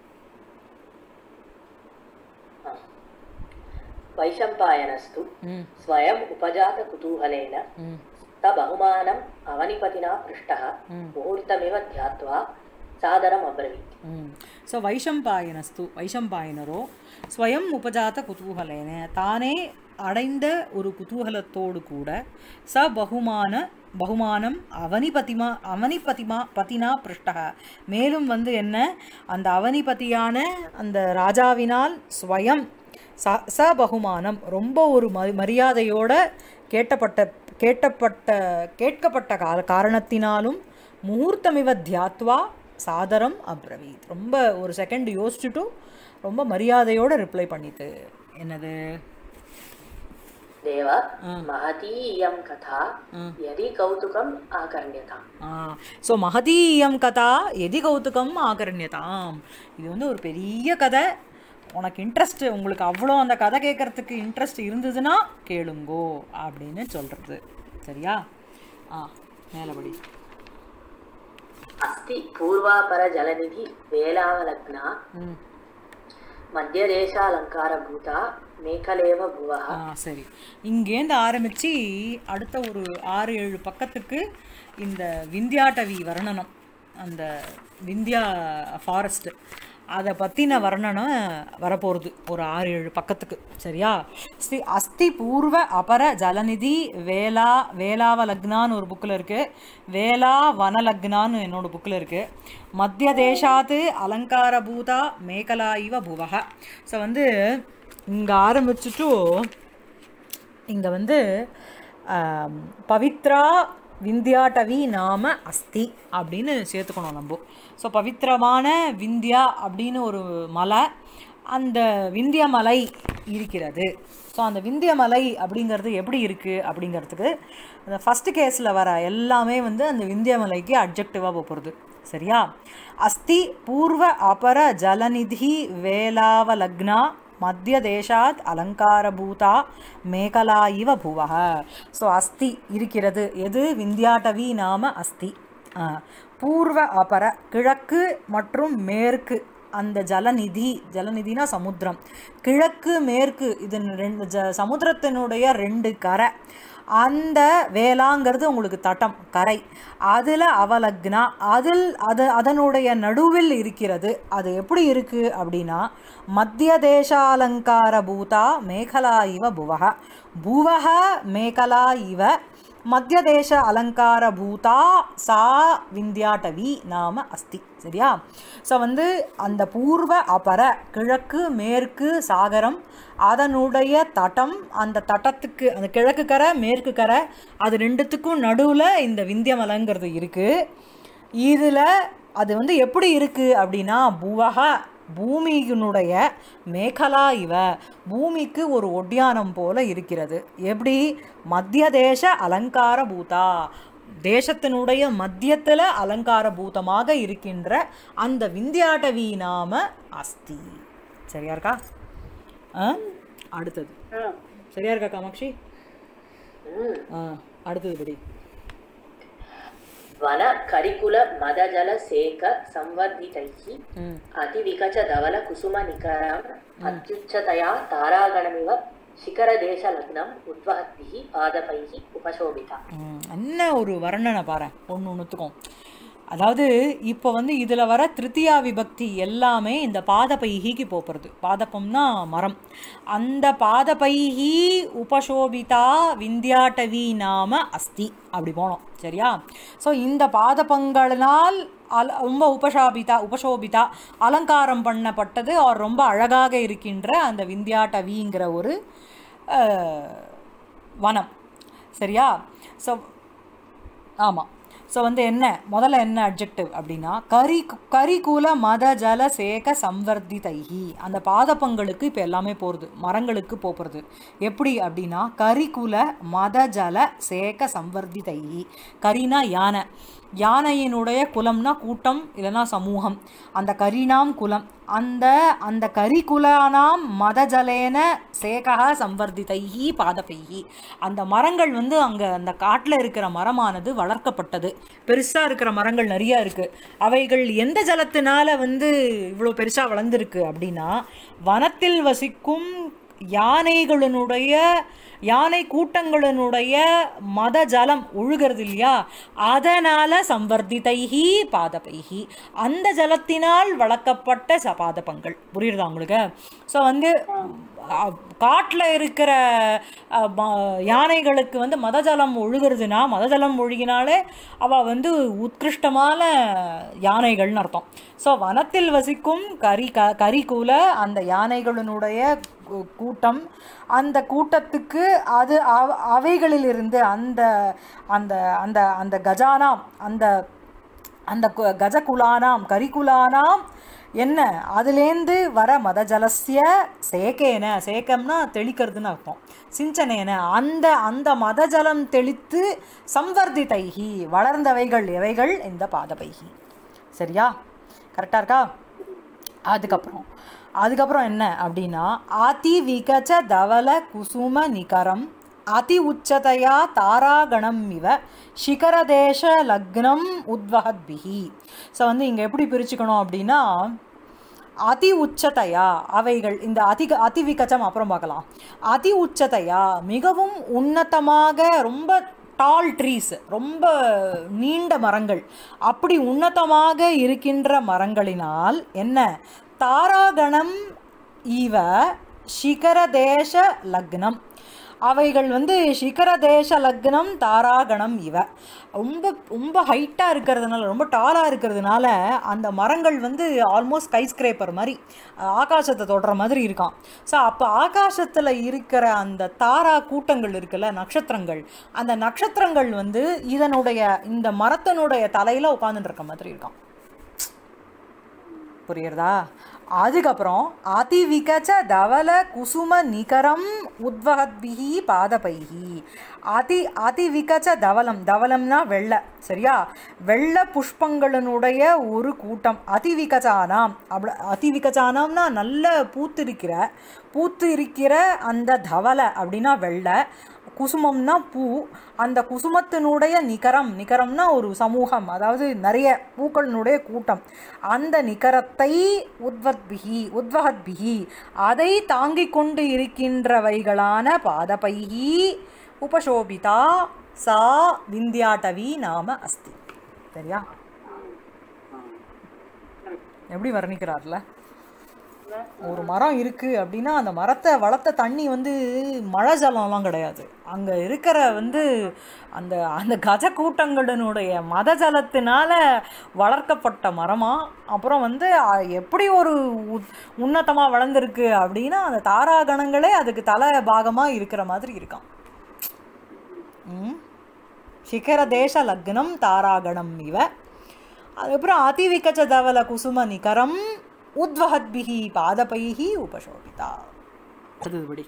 [SPEAKER 1] वैशम्पायनस्तु स्वयम् उपजात कुतूहलेन तबहुमानम् अवनिपतिना पृष्टः मुहूर्तमिव ध्यात्वा सादरम् अब्रवीत्.
[SPEAKER 2] ஸோ வைஷம்பாயனஸ்து, வைஷம்பாயனரோ ஸ்வயம் உபஜாத குதூகலேன தானே அடைந்த ஒரு குதூகலத்தோடு கூட ச பகுமான பகுமானம் அவனிபதிமா அவனிபதிமா பதினா பிருஷ்டக, மேலும் வந்து என்ன அந்த அவனிபதியான அந்த ராஜாவினால் ஸ்வயம் ச ச பகுமானம் ரொம்ப ஒரு ம மரியாதையோட கேட்டப்பட்ட கேட்டப்பட்ட கேட்கப்பட்ட கால காரணத்தினாலும் முகூர்த்தமிவ தியாத்வா சாதரம் அப்ரவீத், ரொம்ப ஒரு செகண்ட் யோசிச்சுட்டு ரொம்ப மரியாதையோட ரிப்ளை பண்ணிட்டு என்னது
[SPEAKER 1] தேவ மஹதீயம் கதா யதி கௌதுகம் ஆகர்ண்யதாம்.
[SPEAKER 2] ஸோ மஹதீயம் கதா எதி கௌதுகம் ஆகர்ண்யதாம், இது வந்து ஒரு பெரிய கதை, உனக்கு இன்ட்ரெஸ்ட் உங்களுக்கு அவ்வளோ அந்த கதை கேட்கறதுக்கு இன்ட்ரெஸ்ட் இருந்ததுன்னா கேளுங்கோ அப்படின்னு சொல்கிறது. சரியா? ஆ மேலபடி.
[SPEAKER 1] அஸ்தி பூர்வாபர ஜலநிதி வேலாவலக்னா மத்தியதேசாலங்கார பூதா மேகலேவ புவா.
[SPEAKER 2] சரி, இங்கேருந்து ஆரம்பித்து அடுத்த ஒரு ஆறு ஏழு பக்கத்துக்கு இந்த விந்தியாட்டவி வர்ணனம், அந்த விந்தியா ஃபாரஸ்ட்டு அதை பற்றின வர்ணனம் வரப்போகிறது ஒரு ஆறு ஏழு பக்கத்துக்கு. சரியா? ஸ்ரீ அஸ்தி பூர்வ அபர ஜலநிதி வேலா வேலாவலக்னான்னு ஒரு புக்கில் இருக்குது, வேலா வனலக்னான்னு என்னோடய புக்கில் இருக்குது, மத்திய தேசாத்து அலங்காரபூதா மேகலா இவ புவக. ஸோ வந்து இங்கே ஆரம்பிச்சுட்டு இங்கே வந்து பவித்ரா விந்தியாட்டவி நாம அஸ்தி அப்படின்னு சேர்த்துக்கணும் நம்ம. ஸோ பவித்திரமான விந்தியா அப்படின்னு ஒரு மலை, அந்த விந்திய மலை இருக்கிறது. ஸோ அந்த விந்திய மலை அப்படிங்கிறது எப்படி இருக்குது அப்படிங்கிறதுக்கு அந்த ஃபஸ்ட்டு கேஸில் வர எல்லாமே வந்து அந்த விந்திய மலைக்கு அட்ஜெக்டிவாக போகிறது. சரியா? அஸ்தி பூர்வ அபர ஜலநிதி வேலாவலக்னா மத்திய தேசாத் அலங்காரபூதா மேகலா இவ புவக. ஸோ அஸ்தி இருக்கிறது, எது? விந்தியாட்டவி நாம அஸ்தி. பூர்வ அபர கிழக்கு மற்றும் மேற்கு அந்த ஜலநிதி, ஜலநிதினா சமுத்திரம், கிழக்கு மேற்கு இது ரெண்டு ஜ சமுத்திரத்தினுடைய ரெண்டு கரை, அந்த வேளாங்கிறது உங்களுக்கு தட்டம் கரை, அதில் அவலக்னா அதில் அது அதனுடைய நடுவில் இருக்கிறது. அது எப்படி இருக்குது அப்படின்னா மத்திய தேசாலங்கார பூதா மேகலா இவ புவக, புவக மேகலா இவ மத்திய தேச அலங்கார பூதா சா விந்தியாட்டவி நாம அஸ்தி. சரியா? ஸோ வந்து அந்த பூர்வ அபர கிழக்கு மேற்கு சாகரம், அதனுடைய தட்டம், அந்த தட்டத்துக்கு அந்த கிழக்கு கரை மேற்கு கரை அது ரெண்டுத்துக்கும் நடுவில் இந்த விந்தியமலைங்கிறது இருக்குது. இதில் அது வந்து எப்படி இருக்குது அப்படின்னா புவக பூமியினுடைய மேகலா இவ பூமிக்கு ஒரு ஒட்டியானம் போல இருக்கிறது. எப்படி? மத்திய தேச அலங்கார பூதா தேசத்தினுடைய மத்தியத்தில் அலங்கார பூதமாக இருக்கின்ற அந்த விந்தியாட்டவி நாம அஸ்தி. சரியா இருக்கா? அடுத்தது சரியா இருக்கா காமாட்சி? அடுத்தது படி.
[SPEAKER 1] வன கரிகுல மதஜல சேக சம்வர்திதைஹி அதிவிகச தவல குசும நிகரம் அத்யுச்சதயா தாராகணமிவ சிகர தேச லக்னம் உத்வஹத்பிஹி பாதபைஹி உபசோபிதா.
[SPEAKER 2] என்ன ஒரு வர்ணனை பாரு ஒன்று ஒன்றுத்துக்கும். அதாவது இப்போ வந்து இதில் வர திருத்தியா விபக்தி எல்லாமே இந்த பாதபைஹிக்கு போகிறது. பாதப்பம்னா மரம். அந்த பாதபைஹி உபசோபிதா விந்தியாட்டவி நாம அஸ்தி அப்படி போனோம். சரியா? ஸோ இந்த பாதபங்களினால் அல ரொம்ப உபசாபிதா உபசோபிதா அலங்காரம் பண்ணப்பட்டது அவர் ரொம்ப அழகாக இருக்கின்ற அந்த விந்தியாட்டவிங்கிற ஒரு வனம். சரியா? ஸோ ஆமாம். ஸோ வந்து என்ன முதல்ல என்ன அட்ஜெக்டிவ் அப்படின்னா கரி கரிகுல மத ஜல சேக சம்வர்திதைஹி. அந்த பாதப்பங்களுக்கு இப்போ எல்லாமே போகிறது, மரங்களுக்கு போகிறது. எப்படி அப்படின்னா கரிகுல மத ஜல சேக சம்வர்திதைஹி. கரினா யானை, யானையினுடைய குலம்னா கூட்டம் இல்லைனா சமூகம். அந்த கரினாம் குலம். அந்த அந்த கரிகுலானாம் மதஜலேன சேகா சம்வர்திதைஹி பாதபைஹி. அந்த மரங்கள் வந்து அங்கே அந்த காட்டில் இருக்கிற மரமானது வளர்க்கப்பட்டது. பெருசாக இருக்கிற மரங்கள் நிறையா இருக்குது. அவைகள் எந்த ஜலத்தினால வந்து இவ்வளோ பெருசாக வளர்ந்துருக்கு அப்படின்னா வனத்தில் வசிக்கும் யானைகளினுடைய யானை கூட்டங்களினுடைய மத ஜலம் ஒழுகிறது இல்லையா, அதனால் சம்வர்திதைஹி பாதபைஹி அந்த ஜலத்தினால் வளர்க்கப்பட்ட ச பாதபங்கள். புரியுறதா உங்களுக்கு? ஸோ வந்து காட்டில் இருக்கிற யானைகளுக்கு வந்து மதஜலம் ஒழுகிறதுனா மதஜலம் ஒழுகினாலே அவள் வந்து உத்கிருஷ்டமான யானைகள்னு அர்த்தம். ஸோ வனத்தில் வசிக்கும் கரி க கரிகுல அந்த யானைகளினுடைய கூட்டம், அந்த கூட்டத்துக்கு அது அவைகளிலிருந்து அந்த அந்த அந்த அந்த கஜானாம் அந்த அந்த கஜகுலானாம் கரிகுலானாம் என்ன அதுலேருந்து வர மதஜலசிய சேகேன, சேகம்னா தெளிக்கிறதுன்னு அர்த்தம், சிஞ்சனேன அந்த அந்த மதஜலம் தெளித்து சம்வர்திதைஹி வளர்ந்தவைகள் எவைகள் இந்த பாதபைஹி. சரியா? கரெக்டாக இருக்கா? அதுக்கப்புறம் அதுக்கப்புறம் என்ன அப்படின்னா அதி விகச்ச தவல குசும நிகரம் அதி உச்சதையா தாராகணம் இவ சிகரதேச லக்னம் உத்வஹத்பிஹி. ஸோ வந்து இங்கே எப்படி பிரிச்சுக்கணும் அப்படின்னா அதி உச்சதையா அவைகள் இந்த அதிக அதி விகச்சம் அப்புறம் பார்க்கலாம். அதி உச்சதையா மிகவும் உன்னதமாக ரொம்ப டால் ட்ரீஸ் ரொம்ப நீண்ட மரங்கள் அப்படி உன்னதமாக இருக்கின்ற மரங்களினால் என்ன தாராகணம் இவ சிகரதேச லக்னம் அவைகள் வந்து சிகரதேச லக்னம் தாராகணம் இவ ரொம்ப ரொம்ப ஹைட்டாக இருக்கிறதுனால ரொம்ப டாலாக இருக்கிறதுனால அந்த மரங்கள் வந்து ஆல்மோஸ்ட் ஸ்கை ஸ்கிரேப்பர் மாதிரி ஆகாசத்தை தொடுற மாதிரி இருக்கான். ஸோ அப்போ ஆகாசத்தில் இருக்கிற அந்த தாரா கூட்டங்கள் இருக்குல்ல நட்சத்திரங்கள், அந்த நட்சத்திரங்கள் வந்து இதனுடைய இந்த மரத்தினுடைய தலையில் உட்காந்துட்டு இருக்க மாதிரி இருக்கான். புரியுறதா? அதுக்கப்புறம் அதி விகச்ச தவல குசும நிகரம் உத்வஹத்பிஹி பாதபைஹி. அதி அதி விகச்ச தவலம், தவலம்னா வெள்ளை. சரியா? வெள்ளை புஷ்பங்களினுடைய ஒரு கூட்டம். அதி விகச்சானாம் அப்படி அதி விகச்சானாம்னா நல்ல பூத்திருக்கிற பூத்து இருக்கிற அந்த தவல அப்படின்னா வெள்ளை, குசுமம்னா பூ, அந்த குசுமத்தினுடைய நிகரம், நிகரம்னா ஒரு சமூகம், அதாவது நிறைய பூக்களினுடைய கூட்டம். அந்த நிகரத்தை உத்வத்பிஹி உத்வஹத்பிஹி அதை தாங்கிக் கொண்டு இருக்கின்றவைகளான பாதபைஹி உபசோபிதா சா விந்தியாட்டவி நாம அஸ்தி. சரியா? எப்படி வர்ணிக்கிறார்ல? ஒரு மரம் இருக்குது அப்படின்னா அந்த மரத்தை வளர்த்த தண்ணி வந்து மழை ஜலம்லாம் கிடையாது. அங்கே இருக்கிற வந்து அந்த அந்த கஜ கூட்டங்களினுடைய மத ஜலத்தினால வளர்க்கப்பட்ட மரமாக. அப்புறம் வந்து எப்படி ஒரு உன்னதமாக வளர்ந்துருக்கு அப்படின்னா அந்த தாராகணங்களே அதுக்கு தலை பாகமாக இருக்கிற மாதிரி இருக்கான். சிகர தேச லக்னம் தாராகணம் இவ. அதுக்கப்புறம் அதிவிகச்ச தவல குசும நிகரம் உத்வஹத்பிஹி பாதபைஹி உபசோபிதா. அதுபடி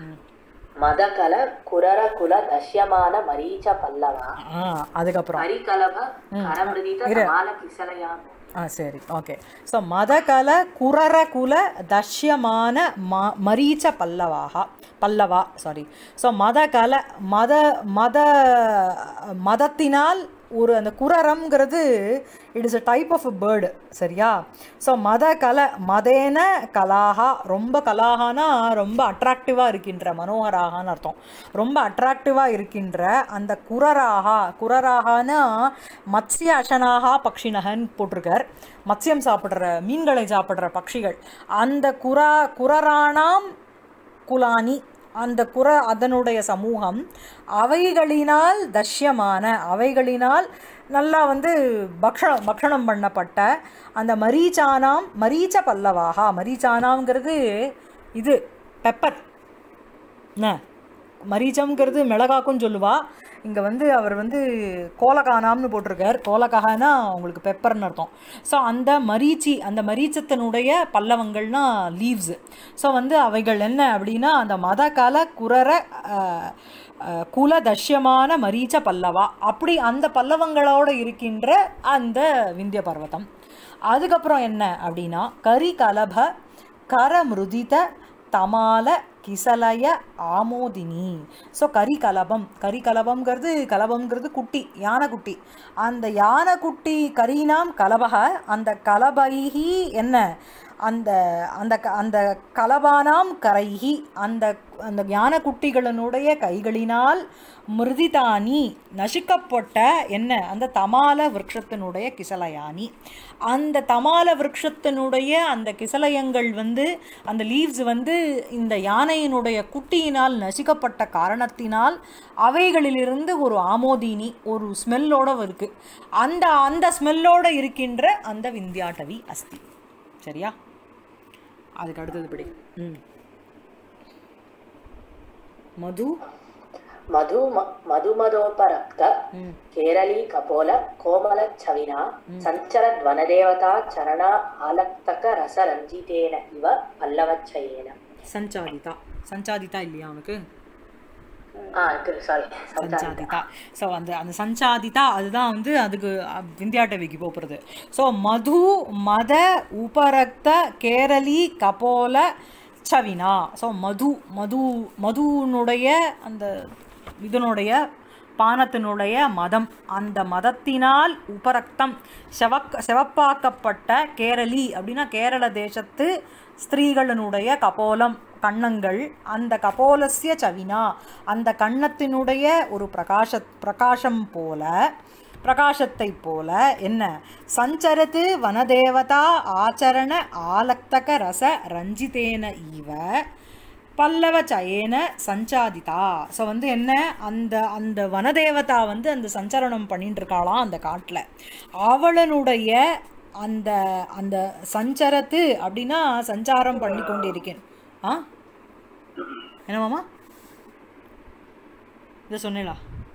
[SPEAKER 1] மதகல குரர குல தஷ்யமான மரீச்ச பல்லவா.
[SPEAKER 2] அதுக்கப்புறம்
[SPEAKER 1] ஹரிகலப கரமிருதித சமால கிசலயா.
[SPEAKER 2] ஆ சரி ஓகே. ஸோ மதகல குரர குல தஷ்யமான ம மரீச்ச பல்லவாக பல்லவா சாரி. ஸோ மதகல மத மத மதத்தினால் ஒரு அந்த குரரம்ங்கிறது it is a type of a bird சரியா. ஸோ மத கல மதேன கலாகா ரொம்ப கலாகானா ரொம்ப அட்ராக்டிவாக இருக்கின்ற மனோகராகான்னு அர்த்தம். ரொம்ப அட்ராக்டிவாக இருக்கின்ற அந்த குரராகா குரராகானா மத்ஸ்ய அசனாகா பக்ஷினகன்னு போட்டிருக்கார். மத்ஸ்யம் சாப்பிட்ற மீன்களை சாப்பிட்ற பட்சிகள். அந்த குரா குரரானாம் குலானி அந்த குர அதனுடைய சமூகம் அவைகளினால் தஷ்யமான அவைகளினால் நல்லா வந்து பக்ஷ பக்ஷணம் பண்ணப்பட்ட அந்த மரீச்சானாம் மரீச்ச பல்லவாகா. மரீச்சானாம்ங்கிறது இது பெப்பர் என்ன மரீச்சம்ங்கிறது மிளகாக்குன்னு சொல்லுவா. இங்கே வந்து அவர் வந்து கோலகானாம்னு போட்டிருக்கார். கோலகானா உங்களுக்கு பெப்பர்னு அர்த்தம். ஸோ அந்த மரீச்சி அந்த மரீச்சத்தினுடைய பல்லவங்கள்னா லீவ்ஸு. ஸோ வந்து அவைகள் என்ன அப்படின்னா அந்த மத கால குரர குல தஷ்யமான மரீச்ச பல்லவா அப்படி அந்த பல்லவங்களோடு இருக்கின்ற அந்த விந்திய பர்வதம். அதுக்கப்புறம் என்ன அப்படின்னா கரி கலப கரமிருதித தமால கிசலய ஆமோதினி. ஸோ கரி கலபம் கரி கலபம்ங்கிறது கலபம்ங்கிறது குட்டி யானை குட்டி. அந்த யானை குட்டி கரீனாம் கலபக அந்த கலபைகி என்ன அந்த அந்த அந்த கலபானாம் கரைகி அந்த அந்த யானை குட்டிகளினுடைய கைகளினால் மிருதிதானி நசுக்கப்பட்ட என்ன அந்த தமால விருட்சத்தினுடைய கிசலயானி. அந்த தமால விருட்சத்தினுடைய அந்த கிசலயங்கள் வந்து அந்த லீவ்ஸ் வந்து இந்த யானையினுடைய குட்டியினால் நசுக்கப்பட்ட காரணத்தினால் அவைகளிலிருந்து ஒரு ஆமோதினி ஒரு ஸ்மெல்லோட இருக்குது. அந்த அந்த ஸ்மெல்லோட இருக்கின்ற அந்த விந்தியாட்டவி அஸ்தி சரியா. அதுக்கு அடுத்தது படி ம் மது
[SPEAKER 1] மது மதுமதோபரக்த கேரளீ கபோல கோமல சவினா சஞ்சரத் வனதேவதா சரணா ஆலக்தக ரச ரஞ்சிதேன இவ பல்லவச்சயேன.
[SPEAKER 2] சஞ்சாதிதா சஞ்சாதிதா இல்லையா அவனுக்கு
[SPEAKER 1] சஞ்சாதிதா.
[SPEAKER 2] ஸோ அந்த அந்த சஞ்சாதிதா அதுதான் வந்து அதுக்கு விந்தியாட்டவிக்கு போகிறது. ஸோ மது மத உபரக்த கேரளி கபோல சவினா. ஸோ மது மது மதுனுடைய அந்த இதனுடைய பானத்தினுடைய மதம் அந்த மதத்தினால் உபரக்தம் செவக் செவப்பாக்கப்பட்ட கேரளி அப்படின்னா கேரள தேசத்து ஸ்திரீகளினுடைய கபோலம் கண்ணங்கள் அந்த கபோலஸ்ய சவினா அந்த கண்ணத்தினுடைய ஒரு பிரகாஷ பிரகாசம் போல பிரகாசத்தை போல என்ன சஞ்சரத்து வனதேவதா ஆச்சரண ஆலக்தக ரச ரஞ்சிதேன இவ பல்லவ சயேன சஞ்சாதிதா. ஸோ வந்து என்ன அந்த அந்த வனதேவதா வந்து அந்த சஞ்சரணம் பண்ணிட்டு இருக்காளாம் அந்த காட்டில். அவளனுடைய அந்த அந்த சஞ்சரத்து அப்படின்னா சஞ்சாரம் பண்ணி கொண்டு இருக்கேன். ஆ என்னமாமா இதை சொன்னேலா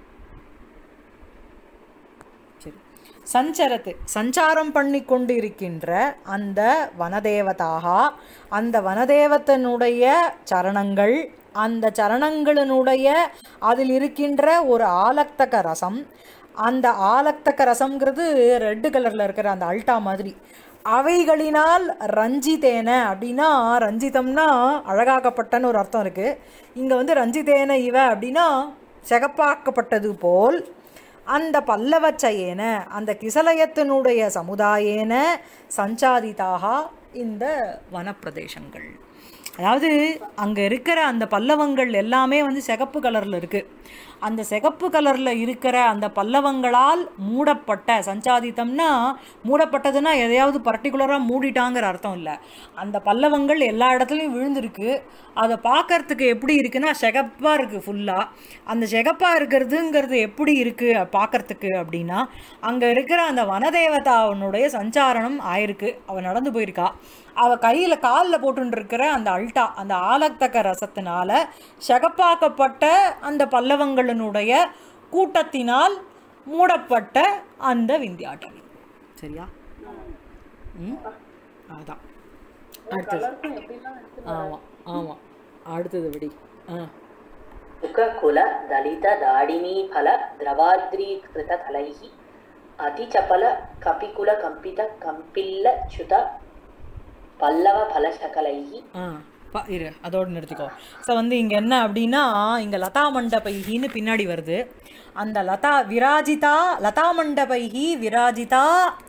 [SPEAKER 2] சரி. சஞ்சரத்து சஞ்சாரம் பண்ணி கொண்டு இருக்கின்ற அந்த வனதேவதாக அந்த வனதேவத்தனுடைய சரணங்கள் அந்த சரணங்களினுடைய அதில் இருக்கின்ற ஒரு ஆலக்தக ரசம். அந்த ஆலக்தக ரசம்ங்கிறது ரெட்டு கலரில் இருக்கிற அந்த அல்டா மாதிரி அவைகளினால் ரஞ்சிதேன அப்படின்னா ரஞ்சிதம்னா அழகாக்கப்பட்டன்னு ஒரு அர்த்தம் இருக்குது. இங்கே வந்து ரஞ்சிதேன இவ அப்படின்னா செகப்பாக்கப்பட்டது போல் அந்த பல்லவச்சயேன அந்த கிசலயத்தினுடைய சமுதாயேன சஞ்சாதிதாக இந்த வனப்பிரதேசங்கள். அதாவது அங்கே இருக்கிற அந்த பல்லவங்கள் எல்லாமே வந்து சிகப்பு கலரில் இருக்குது. அந்த சிகப்பு கலரில் இருக்கிற அந்த பல்லவங்களால் மூடப்பட்ட சஞ்சாதித்தம்னா மூடப்பட்டதுன்னா எதையாவது பர்டிகுலராக மூடிட்டாங்கிற அர்த்தம் இல்லை. அந்த பல்லவங்கள் எல்லா இடத்துலையும் விழுந்திருக்கு. அதை பார்க்கறதுக்கு எப்படி இருக்குன்னா சிகப்பாக இருக்குது ஃபுல்லாக. அந்த சிகப்பாக இருக்கிறதுங்கிறது எப்படி இருக்குது பார்க்கறதுக்கு அப்படின்னா அங்கே இருக்கிற அந்த வனதேவதாவனுடைய சஞ்சாரணம் ஆயிருக்கு. அவள் நடந்து போயிருக்கா. அவள் கையில் காலில் போட்டுருக்கிற அந்த அல்டா அந்த ஆலக்தக ரசத்தினால சகப்பாக்கப்பட்ட அந்த பல்லவங்களினுடைய கூட்டத்தினால் மூடப்பட்ட அந்த விந்தியாட்டவி சரியா. ம் அதுதான் அடுத்தது ஆமாம் ஆமாம் அடுத்தது விடி ஆ
[SPEAKER 1] முககுல தலித தாடினி பல திரவாத்ரீகிருத தலைஹி அதிசபல கபிகுல கம்பித கம்பில்ல சுத பல்லவ பலசகலைஹி.
[SPEAKER 2] ஆ பா இரு அதோடு நிறுத்திக்கோ. ஸோ வந்து இங்கே என்ன அப்படின்னா இங்கே லதா மண்டபைகின்னு பின்னாடி வருது. அந்த லதா விராஜிதா லதா மண்டபைகி விராஜிதா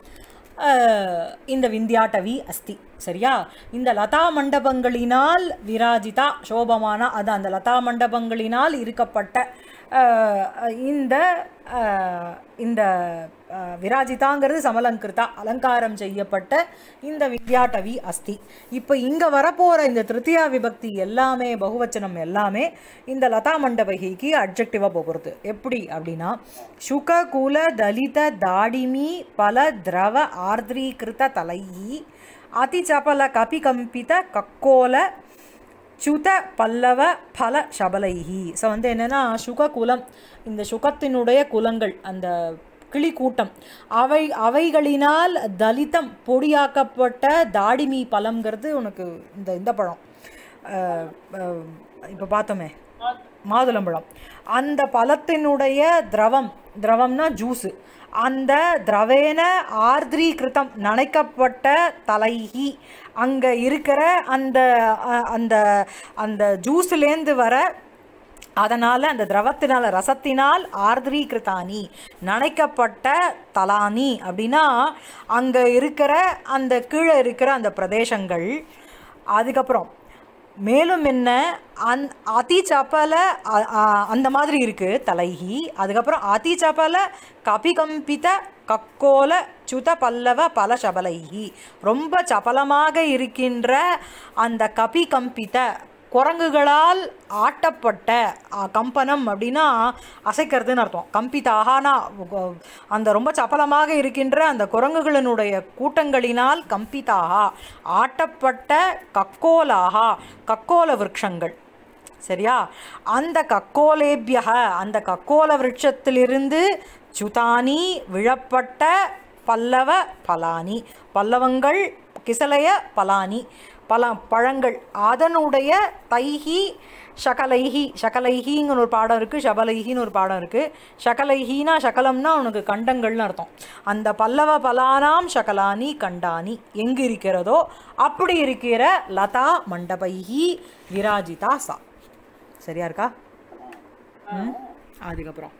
[SPEAKER 2] இந்த விந்தியாட்டவி அஸ்தி. சரியா? இந்த லதா மண்டபங்களினால் விராஜிதா சோபமான அது அந்த லதா மண்டபங்களினால் இருக்கப்பட்ட இந்த இந்த விராஜிதாங்கிறது சமலங்கிருதா அலங்காரம் செய்யப்பட்ட இந்த வித்யாட்டவி அஸ்தி. இப்போ இங்கே வரப்போகிற இந்த திருத்தியா விபக்தி எல்லாமே பகுவச்சனம் எல்லாமே இந்த லதா மண்டபகிக்கு அட்ஜெக்டிவாக போகிறது. எப்படி அப்படின்னா சுக குல தலித தாடிமி பல திரவ ஆர்திரீகிருத தலையி அதிசபல கபிகம்பித கக்கோல சுத பல்லவ பல சபலைஹி. ஸோ வந்து என்னென்னா சுக குலம் இந்த சுகத்தினுடைய குலங்கள் அந்த கிளி கூட்டம் அவை அவைகளினால் தலிதம் பொடியாக்கப்பட்ட தாடிமி பழம்ங்கிறது உனக்கு இந்த இந்த பழம் இப்போ பார்த்தோமே மாதுளம்பழம். அந்த பழத்தினுடைய திரவம் திரவம்னா ஜூஸு அந்த திரவேன ஆர்திரீகிருதம் நனைக்கப்பட்ட தலைகி அங்கே இருக்கிற அந்த அந்த அந்த ஜூஸ்லேருந்து வர அதனால் அந்த திரவத்தினால் ரசத்தினால் ஆர்திரீகிருதானி நனைக்கப்பட்ட தலானி அப்படின்னா அங்கே இருக்கிற அந்த கீழே இருக்கிற அந்த பிரதேசங்கள். அதுக்கப்புறம் மேலும் என்ன அந் அதிசபல அந்த மாதிரி இருக்குது தலைகி. அதுக்கப்புறம் அதிசபல கபிகம்பித கக்கோல சுத பல்லவ பல சபலைகி ரொம்ப சபலமாக இருக்கின்ற அந்த கபிகம்பித குரங்குகளால் ஆட்டப்பட்ட கம்பனம் அப்படின்னா அசைக்கிறதுன்னு அர்த்தம். கம்பிதாகனா அந்த ரொம்ப சபலமாக இருக்கின்ற அந்த குரங்குகளினுடைய கூட்டங்களினால் கம்பிதாக ஆட்டப்பட்ட கக்கோலாக கக்கோல விருட்சங்கள். சரியா? அந்த கக்கோலேபியக அந்த கக்கோல விருட்சத்திலிருந்து சுதானி விழப்பட்ட பல்லவ பலானி பல்லவங்கள் கிசலைய பலானி பல பழங்கள் அதனுடைய தைஹி ஷகலைஹி ஷகலைஹின்னு ஒரு பாடம் இருக்குது ஷபலைஹின்னு ஒரு பாடம் இருக்குது. ஷகலைஹினா ஷகலம்னா உனக்கு கண்டங்கள்னு அர்த்தம். அந்த பல்லவ பலானாம் ஷகலானி கண்டானி எங்கு இருக்கிறதோ அப்படி இருக்கிற லதா மண்டபைஹி விராஜிதா சா. சரியா இருக்கா? ம் அதுக்கப்புறம்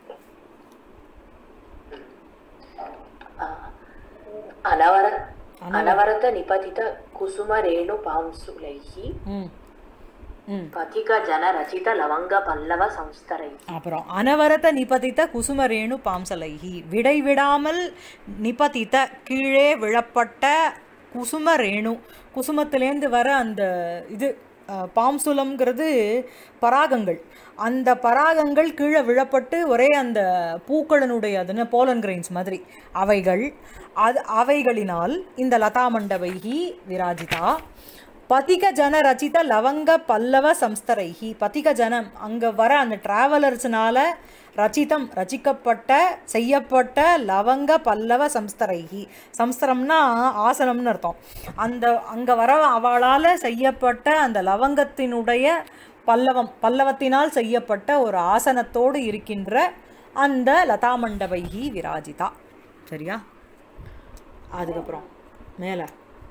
[SPEAKER 1] அனவர அனவரத நிபதித குசும ரேணு பாம்சுலைஹி பதிக ஜன ரசித லவங்க பல்லவ சம்ஸ்தரைஹி. அப்புறம்
[SPEAKER 2] அனவரத நிபதித்த குசும ரேணு பாம்சலைஹி விடைவிடாமல் நிபதித்த கீழே விழப்பட்ட குசும ரேணு குசுமத்திலேருந்து வர அந்த இது பாம்சுலம்ங்கிறது பராகங்கள். அந்த பராகங்கள் கீழே விழப்பட்டு ஒரே அந்த பூக்களினுடைய அதுன்னு போலன் கிரெயின்ஸ் மாதிரி அவைகள் அது அவைகளினால் இந்த லதா மண்டபைகி விராஜிதா பதிக ஜன ரச்சித லவங்க பல்லவ சம்ஸ்தரைஹி. பதிக ஜனம் அங்கே வர அந்த டிராவலர்ஸ்னால ரச்சிதம் ரச்சிக்கப்பட்ட செய்யப்பட்ட லவங்க பல்லவ சம்ஸ்தரைஹி. சம்ஸ்தரம்னா ஆசனம்னு அர்த்தம். அந்த அங்கே வர அவளால் செய்யப்பட்ட அந்த லவங்கத்தினுடைய பல்லவம் பல்லவத்தினால் செய்யப்பட்ட ஒரு ஆசனத்தோடு இருக்கின்ற அந்த லதா மண்டபைஹி விராஜிதா. சரியா? அதுக்கப்புறம் மேலே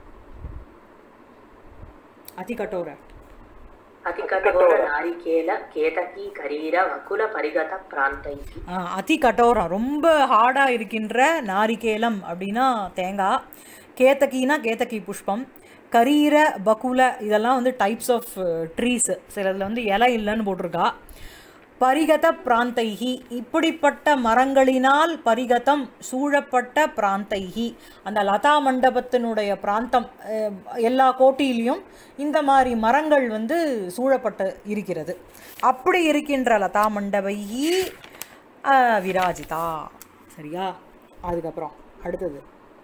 [SPEAKER 2] அதிகட்டோர
[SPEAKER 1] அதிகட்டோர நாரிகேல கேதகி கரீர வகுல பரிகத பிராந்தைஹி.
[SPEAKER 2] அதிகட்டோரம் ரொம்ப ஹார்டாக இருக்கின்ற நாரிகேலம் அப்படின்னா தேங்காய். கேதகினா கேதகி புஷ்பம். கரீர பகுல இதெல்லாம் வந்து டைப்ஸ் ஆஃப் ட்ரீஸ். சிலதில் வந்து இலை இல்லைன்னு போட்டிருக்கா. பரிகத பிராந்தைஹி இப்படிப்பட்ட மரங்களினால் பரிகதம் சூழப்பட்ட பிராந்தைஹி அந்த லதா மண்டபத்தினுடைய பிராந்தம் எல்லா கோட்டிலையும் இந்த மாதிரி மரங்கள் வந்து சூழப்பட்டு இருக்கிறது. அப்படி இருக்கின்ற லதா மண்டபைஹி விராஜிதா. சரியா? அதுக்கப்புறம் அடுத்தது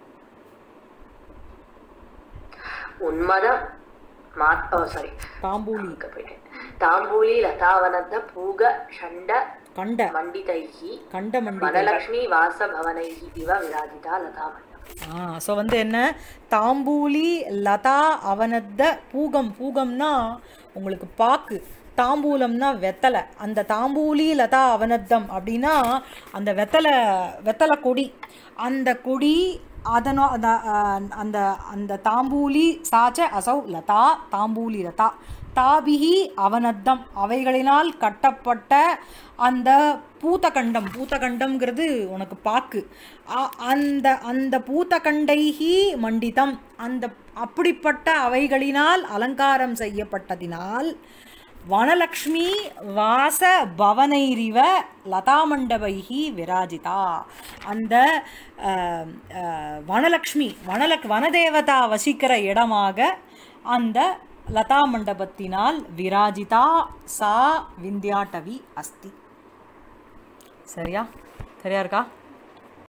[SPEAKER 1] உன்மத மாத் சாரி
[SPEAKER 2] தாம்பூலி
[SPEAKER 1] தாம்பூலி லதாவனத பூக ஷண்ட கண்ட மண்டிதைஹி
[SPEAKER 2] கண்ட மண்டி
[SPEAKER 1] மதலக்ஷ்மி வாச பவனைஹி இவ விராஜிதா லதா மண்டபம்.
[SPEAKER 2] ஸோ வந்து என்ன, தாம்பூலி லதா அவனத்த பூகம். பூகம்னா உங்களுக்கு பாக்கு, தாம்பூலம்னா வெத்தலை. அந்த தாம்பூலி லதா அவனத்தம் அப்படின்னா அந்த வெத்தலை வெத்தலை கொடி. அந்த கொடி அதனோ அந்த அந்த அந்த தாம்பூலி சாச்ச அசௌ லதா தாம்பூலி லதா தாபிகி அவனத்தம் அவைகளினால் கட்டப்பட்ட அந்த பூத்தகண்டம். பூத்தகண்டம்ங்கிறது உனக்கு பாக்கு. அந்த அந்த பூத்தகண்டைஹி மண்டிதம் அந்த அப்படிப்பட்ட அவைகளினால் அலங்காரம் செய்யப்பட்டதினால் வனலக்ஷ்மி வாச பவனைரிவ லதாமண்டபைஹி விராஜிதா. அந்த வனலக்ஷ்மி வனலக் வனதேவதா வசிக்கிற இடமாக அந்த லதா மண்டபத்தினால் விராஜிதா சா விந்தியாட்டவி அஸ்தி. சரியா சரியா இருக்கா?